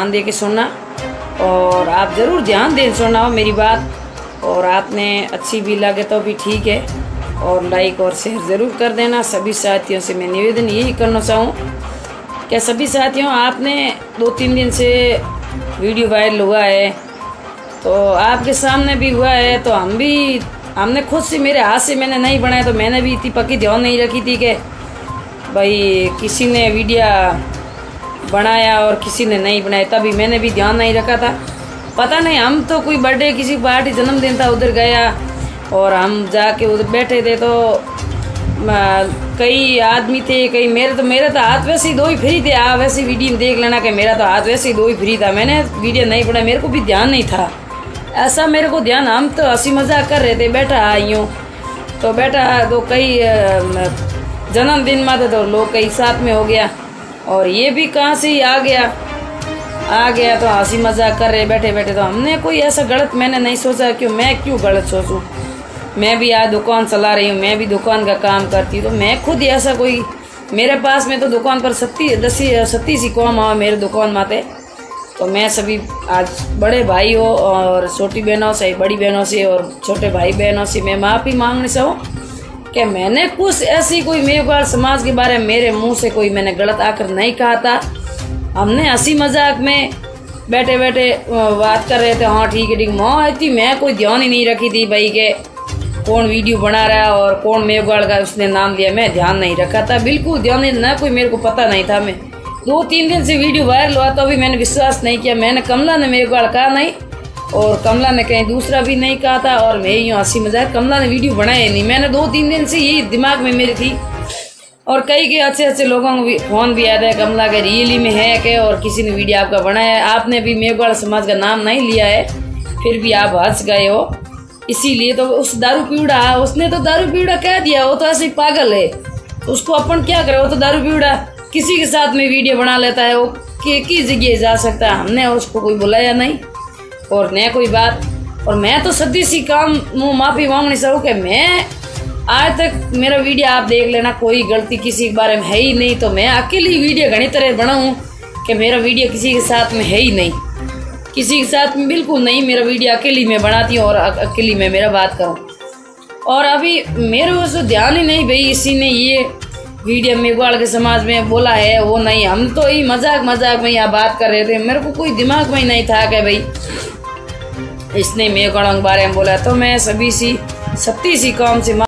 ध्यान दे के सुनना, और आप ज़रूर ध्यान दें सुनना हो मेरी बात। और आपने अच्छी भी लगे तो भी ठीक है, और लाइक और शेयर ज़रूर कर देना। सभी साथियों से मैं निवेदन यही करना चाहूँ कि सभी साथियों, आपने 2-3 दिन से वीडियो वायरल हुआ है, तो आपके सामने भी हुआ है, तो हमने खुद से, मेरे हाथ से मैंने नहीं बनाया, तो मैंने भी इतनी पक्की ध्यान नहीं रखी थी कि भाई किसी ने वीडियो बनाया और किसी ने नहीं बनाया, तभी मैंने भी ध्यान नहीं रखा था। पता नहीं, हम तो कोई बर्थडे किसी पार्टी जन्मदिन था उधर गया, और हम जाके उधर बैठे थे, तो कई आदमी थे, कई मेरे तो हाथ वैसे ही 2 ही फ्री थे। आप वैसे वीडियो देख लेना कि मेरा तो हाथ वैसे ही 2 ही फ्री था, मैंने वीडियो नहीं बनाया, मेरे को भी ध्यान नहीं था ऐसा, मेरे को ध्यान, हम तो हंसी मजाक कर रहे थे, बैठा आई हूँ तो बैठा, तो कई जन्मदिन में थे तो लोग कई साथ में हो गया, और ये भी कहाँ से ही आ गया तो हंसी मजाक कर रहे बैठे बैठे। तो हमने कोई ऐसा गलत मैंने नहीं सोचा, मैं क्यों गलत सोचूं। मैं भी आज दुकान चला रही हूँ, मैं भी दुकान का काम करती हूँ, तो मैं खुद ही ऐसा कोई, मेरे पास में तो दुकान पर 37 ही काम आवा मेरे दुकान माते। तो मैं सभी आज बड़े भाई हो और छोटी बहनों से, बड़ी बहनों से और छोटे भाई बहनों से मैं माफ़ी मांगने से हूँ कि मैंने कुछ ऐसी कोई मेघवाल समाज के बारे में मेरे मुंह से कोई मैंने गलत आकर नहीं कहा था। हमने हंसी मजाक में बैठे बैठे बात कर रहे थे, हाँ ठीक है ठीक, मैं कोई ध्यान ही नहीं रखी थी भाई के कौन वीडियो बना रहा है और कौन मेघवाल का उसने नाम लिया, मैं ध्यान नहीं रखा था, बिल्कुल ध्यान नहीं, ना कोई मेरे को पता नहीं था। मैं 2-3 दिन से वीडियो वायरल हुआ तो अभी मैंने विश्वास नहीं किया, मैंने कमला ने मेघवाल कहा नहीं, और कमला ने कहीं दूसरा भी नहीं कहा था, और मैं यूँ हंसी मजाक, कमला ने वीडियो बनाया नहीं, मैंने 2-3 दिन से यही दिमाग में मेरी थी। और कई के अच्छे लोगों को फोन भी आया है, कमला के रियली में है कि, और किसी ने वीडियो आपका बनाया है, आपने भी मेघवाल समाज का नाम नहीं लिया है, फिर भी आप हंस गए हो, इसीलिए तो उस दारू पीड़ा, उसने तो दारू पीड़ा कह दिया, वो तो ऐसे ही पागल है, उसको अपन क्या करे, वो तो दारू पीड़ा किसी के साथ में वीडियो बना लेता है, वो किस जगह जा सकता है, हमने उसको कोई बुलाया नहीं और न कोई बात। और मैं तो सदी सी काम माफ़ी मांगनी चाहूँ कि मैं आज तक मेरा वीडियो आप देख लेना, कोई गलती किसी के बारे में है ही नहीं, तो मैं अकेली वीडियो घनी तरह बनाऊँ कि मेरा वीडियो किसी के साथ में है ही नहीं, किसी के साथ में बिल्कुल नहीं, मेरा वीडियो अकेली मैं बनाती हूँ और अकेली मैं मेरा बात करूँ। और अभी मेरे को तो ध्यान ही नहीं भाई इसी ने ये वीडियो मेघवाल के समाज में बोला है, वो नहीं, हम तो ही मजाक में यहाँ बात कर रहे थे, मेरे को कोई दिमाग में ही नहीं था कि भाई इसने मेघवाल के बारे में बोला। तो मैं सभी सी काम से